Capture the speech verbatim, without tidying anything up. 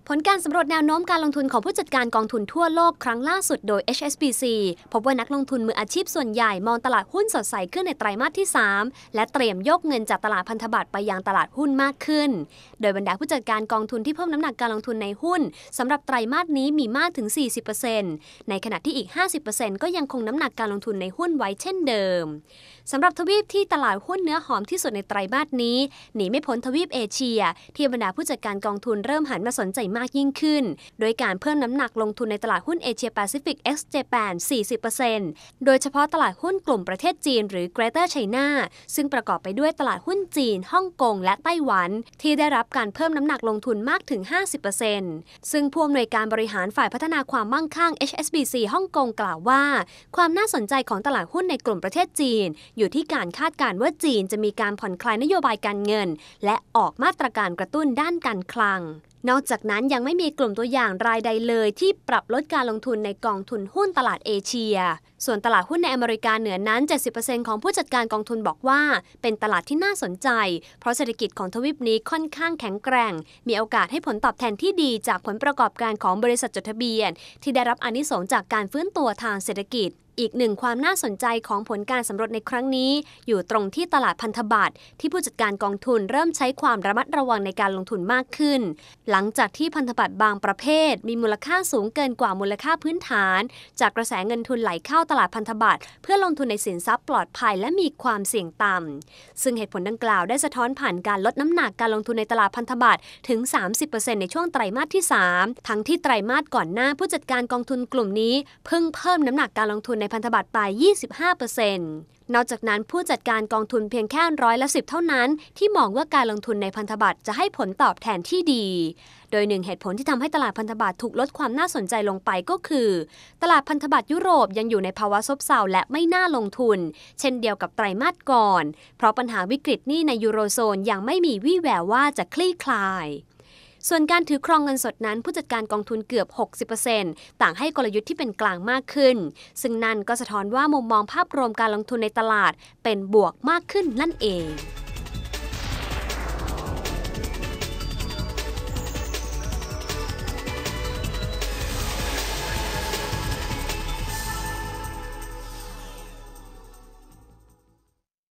ผลการสำรวจแนวโน้มการลงทุนของผู้จัดการกองทุนทั่วโลกครั้งล่าสุดโดย เอช เอส บี ซี พบว่านักลงทุนมืออาชีพส่วนใหญ่มองตลาดหุ้นสดใสขึ้นในไตรมาสที่ สาม และเตรียมยกเงินจากตลาดพันธบัตรไปยังตลาดหุ้นมากขึ้นโดยบรรดาผู้จัดการกองทุนที่เพิ่มน้ำหนักการลงทุนในหุ้นสำหรับไตรมาสนี้มีมากถึง สี่สิบเปอร์เซ็นต์ ในขณะที่อีก ห้าสิบเปอร์เซ็นต์ ก็ยังคงน้ำหนักการลงทุนในหุ้นไว้เช่นเดิมสำหรับทวีปที่ตลาดหุ้นเนื้อหอมที่สุดในไตรมาสนี้หนีไม่พ้นทวีปเอเชียที่บรรดาผู้จัดการกองทุนเริ่มหันมาสนใจมากยิ่งขึ้นโดยการเพิ่มน้ำหนักลงทุนในตลาดหุ้นเอเชียแปซิฟิก ex Japan สี่สิบเปอร์เซ็นต์ โดยเฉพาะตลาดหุ้นกลุ่มประเทศจีนหรือ Greater China ซึ่งประกอบไปด้วยตลาดหุ้นจีนฮ่องกงและไต้หวันที่ได้รับการเพิ่มน้ำหนักลงทุนมากถึง ห้าสิบเปอร์เซ็นต์ ซึ่งผู้อำนวยการบริหารฝ่ายพัฒนาความมั่งคั่ง เอช เอส บี ซี ฮ่องกงกล่าวว่าความน่าสนใจของตลาดหุ้นในกลุ่มประเทศจีนอยู่ที่การคาดการณ์ว่าจีนจะมีการผ่อนคลายนโยบายการเงินและออกมาตรการกระตุ้นด้านการคลังนอกจากนั้นยังไม่มีกลุ่มตัวอย่างรายใดเลยที่ปรับลดการลงทุนในกองทุนหุ้นตลาดเอเชียส่วนตลาดหุ้นในอเมริกาเหนือนั้น เจ็ดสิบเปอร์เซ็นต์ ของผู้จัดการกองทุนบอกว่าเป็นตลาดที่น่าสนใจเพราะเศรษฐกิจของทวีปนี้ค่อนข้างแข็งแกร่งมีโอกาสให้ผลตอบแทนที่ดีจากผลประกอบการของบริษัทจดทะเบียนที่ได้รับอานิสงส์จากการฟื้นตัวทางเศรษฐกิจอีกหนึ่งความน่าสนใจของผลการสำรวจในครั้งนี้อยู่ตรงที่ตลาดพันธบัตรที่ผู้จัดการกองทุนเริ่มใช้ความระมัดระวังในการลงทุนมากขึ้นหลังจากที่พันธบัตรบางประเภทมีมูลค่าสูงเกินกว่ามูลค่าพื้นฐานจากกระแสเงินทุนไหลเข้าตลาดพันธบัตรเพื่อลงทุนในสินทรัพย์ปลอดภัยและมีความเสี่ยงต่ำซึ่งเหตุผลดังกล่าวได้สะท้อนผ่านการลดน้ำหนักการลงทุนในตลาดพันธบัตรถึง สามสิบเปอร์เซ็นต์ ในช่วงไตรมาสที่ สาม ทั้งที่ไตรมาสก่อนหน้าผู้จัดการกองทุนกลุ่มนี้เพิ่งเพิ่มน้ำหนักการลงทุนในพันธบัตรไปยี่สิบห้าเปอร์เซ็นต์ นอกจากนั้นผู้จัดการกองทุนเพียงแค่ร้อยละสิบเท่านั้นที่มองว่าการลงทุนในพันธบัตรจะให้ผลตอบแทนที่ดีโดยหนึ่งเหตุผลที่ทำให้ตลาดพันธบัตรถูกลดความน่าสนใจลงไปก็คือตลาดพันธบัตรยุโรปยังอยู่ในภาวะซบเซาและไม่น่าลงทุนเช่นเดียวกับไตรมาสก่อนเพราะปัญหาวิกฤตหนี้ในยูโรโซนยังไม่มีวี่แววว่าจะคลี่คลายส่วนการถือครองเงินสดนั้นผู้จัดการกองทุนเกือบ หกสิบเปอร์เซ็นต์ ต่างให้กลยุทธ์ที่เป็นกลางมากขึ้นซึ่งนั่นก็สะท้อนว่ามุมมองภาพรวมการลงทุนในตลาดเป็นบวกมากขึ้นนั่นเอง